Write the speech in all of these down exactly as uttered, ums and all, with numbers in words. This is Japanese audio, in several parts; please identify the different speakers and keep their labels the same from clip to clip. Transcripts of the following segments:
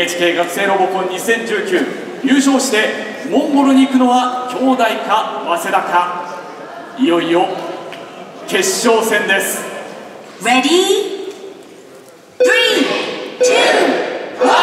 Speaker 1: エイチケー 学生ロボコンにせんじゅうきゅう優勝してモンゴルに行くのは兄弟か早稲田か。いよいよ決勝戦です。
Speaker 2: Ready? スリー、ツー、ワ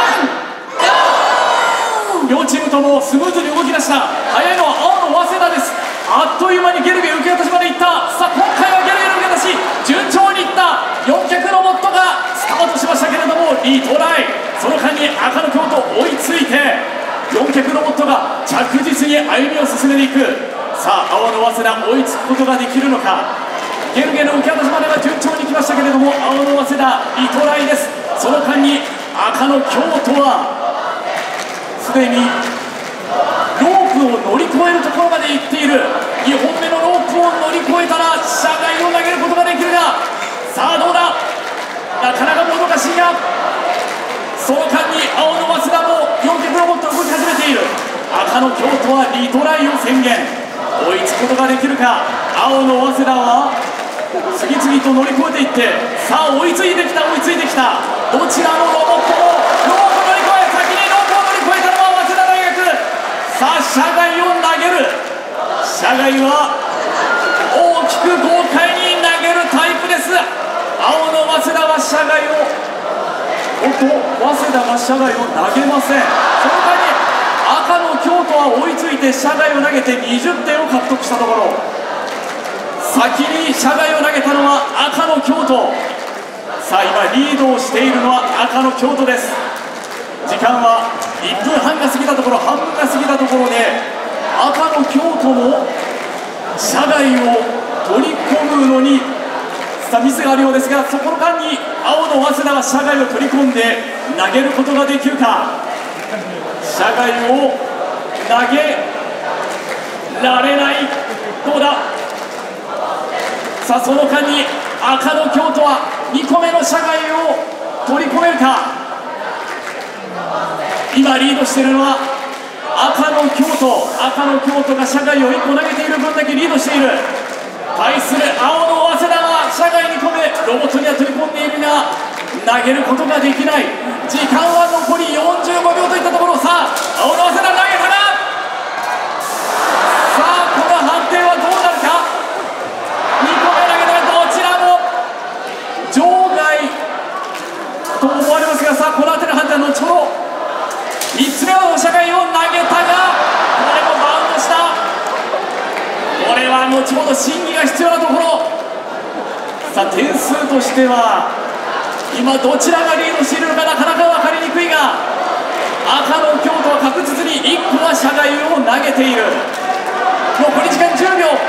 Speaker 2: ン、ゴー！
Speaker 1: 両チームともスムーズに動き出した。速いのは青の早稲田です。あっという間にゲルゲ受け渡しまでいった。さあ今回はゲルゲの受け渡し順調にいった。よん脚ロボットがスタートしましたけれどもリトライ、その間に赤の京都追いついてよん脚ロボットが着実に歩みを進めていく。さあ青の早稲田追いつくことができるのか。ゲルゲの受け渡しまでは順調に来ましたけれども青の早稲田リトライです。その間に赤の京都はすでにロープを乗り越えるところまで行っている。にほんめのロープを乗り越えたら車外を投げることができるが、さあどうだ、なかなかもどかしいが、その間に青の早稲田もよん脚ロボット動き始めている。赤の京都はリトライを宣言、追いつくことができるか。青の早稲田は次々と乗り越えていって、さあ追いついてきた追いついてきた。どちらのロボットもロープ乗り越え、先にロープを乗り越えたのは早稲田大学。さあ車外を投げる。車外は大きく豪快に投げるタイプです。青の早稲田は車外をおっと早稲田が車外を投げません。その間に赤の京都は追いついて車外を投げてにじゅってんを獲得したところ、先に車外を投げたのは赤の京都。さあ今リードをしているのは赤の京都です。時間はいっぷんはんが過ぎたところ、半分が過ぎたところで赤の京都も車外を取り込むのにさあミスがあるようですが、そこの間に青の早稲田は車外を取り込んで投げることができるか。車外を投げられない。どうだ。さあその間に赤の京都はにこめの車外を取り込めるか。今リードしているのは赤の京都。赤の京都が車外をいっこ投げている分だけリードしている。対する青の早稲田は車外にこめロボットには取り込んでいるが投げることができない。時間は残りよんじゅうごびょうといったところ。さあ青の早稲田投げたが、さあこの判定はどうなるか。にこめ投げたらどちらも場外と思われますが、さあこの辺りの判定は後ほど。みっつめは車外を投げたがこれもバウンドした。これは後ほど審議が必要なところ。さあ点数としては今どちらがリードしているのかなかなか分かりにくいが、赤の京都は確実にいっこは車外を投げている。残り時間じゅうびょう。